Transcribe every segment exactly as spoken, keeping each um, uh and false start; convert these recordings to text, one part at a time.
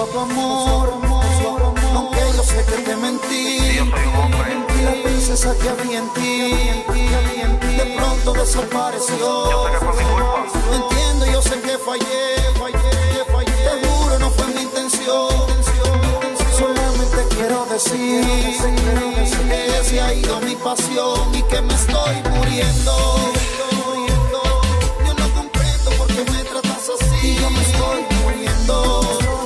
a tu amor, aunque yo sé que te mentí. Sí, yo soy un hombre. Y la princesa que había en ti, de pronto desapareció. Yo sé que fue mi culpa. Entiendo, yo sé que fallé, fallé, fallé. Te juro, no fue mi intención. Solamente quiero decir que se ha ido mi pasión y que me estoy muriendo. Yo no comprendo por qué me tratas así. Yo me estoy muriendo.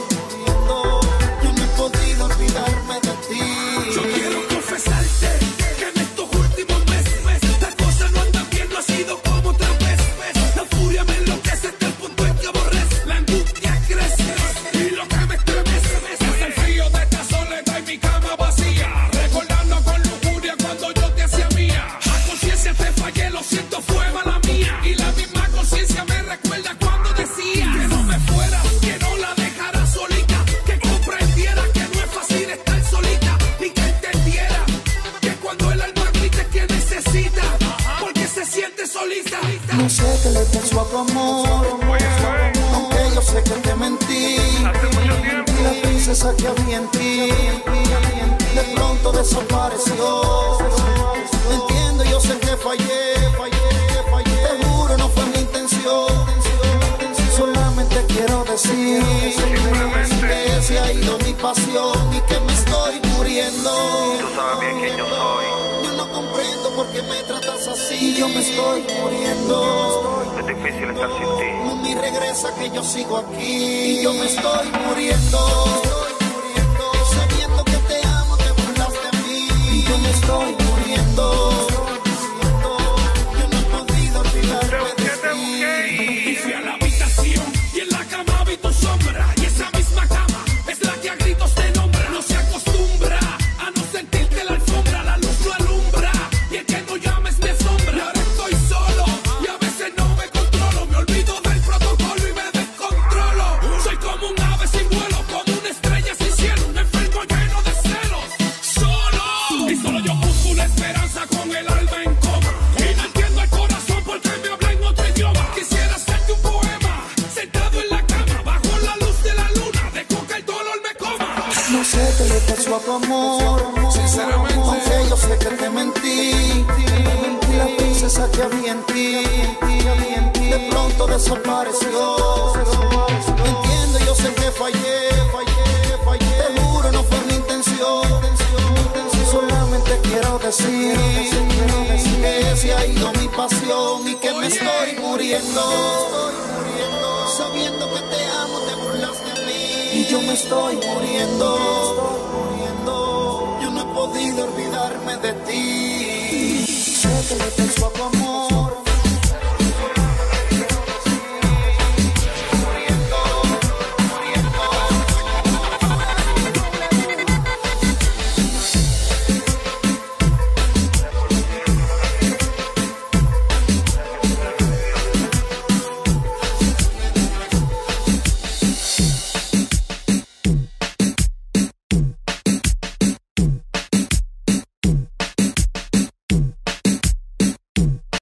Yo no he podido olvidarme de ti. Yo quiero confesarte que en estos últimos meses las cosas no andan bien, no ha sido como otra vez. La furia me enloquece hasta el punto en que aborrece. La angustia crece y lo que me estremece es el frío de esta soledad y mi cama vacía. Recordando con lujuria cuando yo te hacía mía. A conciencia te fallé, lo siento, fue mala mía. Y la misma conciencia me recuerda cuando decía que no me fuera, que no la dejara solita, que comprendiera que no es fácil estar solita, y que entendiera que cuando el alma grita es que necesita, porque se siente solita. No sé qué le pasó a tu amor, aunque yo sé que te mentí. Hace mucho tiempo. Y la princesa que había en ti, de pronto desapareció. Entiendo, yo sé que fallé, fallé, fallé. Te juro, no fue mi intención. Solamente quiero decir que se ha ido mi pasión y que me estoy muriendo. Tú sabes bien quién yo soy. Yo no comprendo por qué me tratas así. Yo me estoy muriendo. Es difícil estar sin ti. Mami, regresa que yo sigo aquí. Y yo me estoy muriendo. Sabiendo que te amo, te burlas de mí. Y yo me estoy muriendo. Yo no he podido olvidarme de ti. Y fui a la habitación y en la cama vi tu sombra. Y esa misma cama es la que a gritos te nombra. No se acostumbra a no sentirte la alfombra. La luz lo alumbra y el que no llames me asombra. Y ahora estoy solo y a veces no me controlo. Me olvido del protocolo y me descontrolo. Soy como un ave sin vuelo, como una estrella sin cielo, un enfermo lleno de celos. Solo y solo yo busco una esperanza con el alma en coma. Y no entiendo el corazón porque me habla en otro idioma. Quisiera hacerte un poema sentado en la cama, bajo la luz de la luna, de coca el dolor me coma. No sé qué le pasó a tu amor, sinceramente, aunque yo sé que te mentí. Y la princesa que había en ti, de pronto desapareció. Entiendo, yo sé que fallé, fallé, fallé. Te juro, no fue mi intención. Solamente quiero decir que se ha ido mi pasión y que me estoy muriendo. Sabiendo que te amo, te burlas de mí. Y yo me estoy muriendo. Yo no he podido olvidarme de ti.